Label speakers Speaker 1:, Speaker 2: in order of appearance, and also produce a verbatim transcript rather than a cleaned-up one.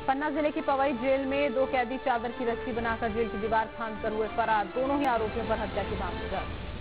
Speaker 1: पन्ना जिले की पवई जेल में दो कैदी चादर की रस्सी बनाकर जेल की दीवार फांदकर हुए फरार। दोनों ही आरोपियों पर हत्या की मामले दर्ज।